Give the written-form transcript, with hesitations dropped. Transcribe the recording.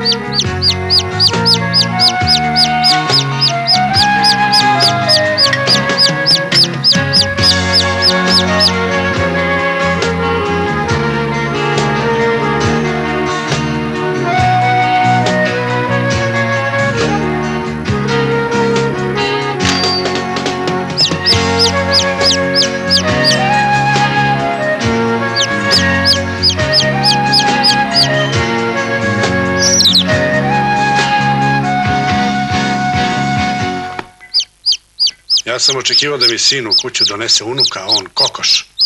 Ja sam očekivao da mi sin u kuću donese unuka, a on kokoš.